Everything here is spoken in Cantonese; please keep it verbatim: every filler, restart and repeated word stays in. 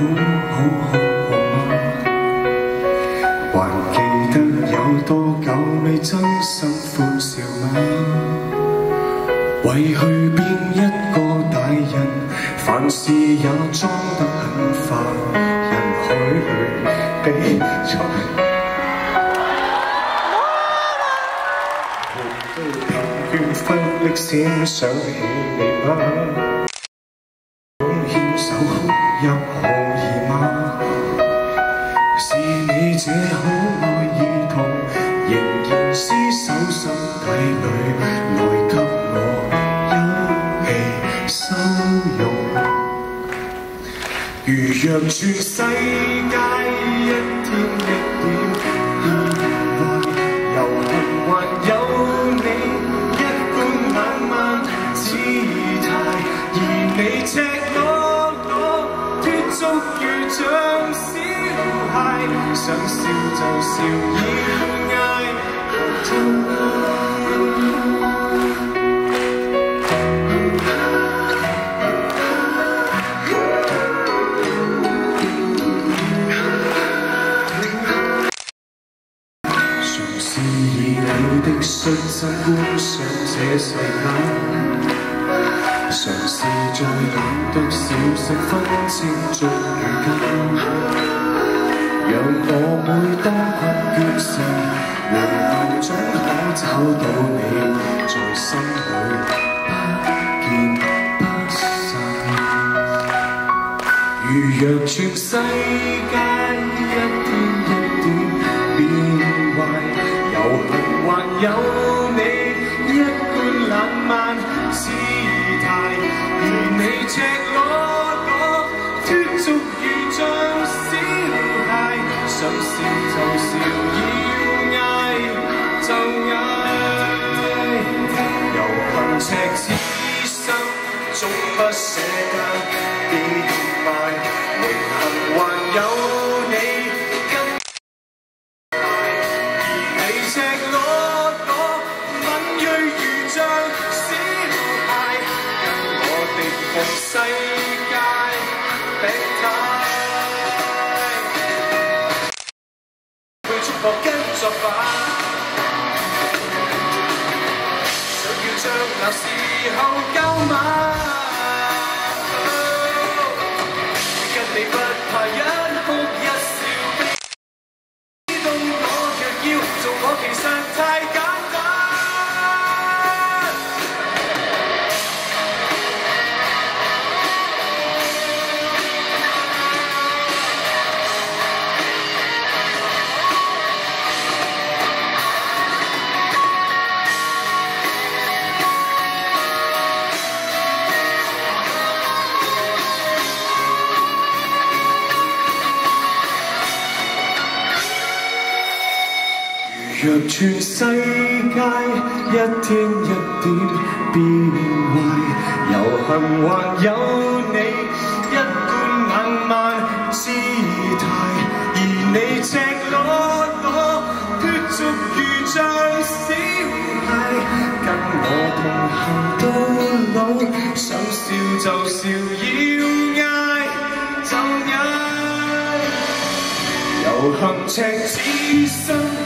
好好過嗎？還記得有多久未真心歡笑嗎？為去變一個大人，凡事也裝得很化，人海裏比賽。都疲倦忽力閃想起你嗎？牽手哭入何兒嗎？是你這可愛兒童，仍然廝守心底裏，來給我休憩收容。如若全世界一天一點變壞，遊行還有你一貫冷漫姿態，而你赤裸裸脫俗如像小孩，想笑就笑，要嗌就嗌。嘗試以你的率真觀賞這世界，嘗試在冷的小息分清俗與假，讓我每當困倦時，回頭總可找到你，在心裏不見不散。如若全世界一天一點變壞，遊行還有你一貫冷漫姿態，而你赤裸裸脫俗如像小孩，想笑就笑，要嗌就嗌。遊行赤子心總不捨得變賣，榮幸還有你跟而你赤裸裸敏銳如像小孩，跟我敵逢世界病態，去觸摸跟作法，想要將那時候交馬，跟你不怕一哭一笑，知道我若要做我其實太簡單。若全世界一天一點變壞，遊行還有你一貫冷漫姿態，而你赤裸裸脫俗如像小孩，跟我同行到老，想笑就笑，要嗌就嗌。遊行赤子心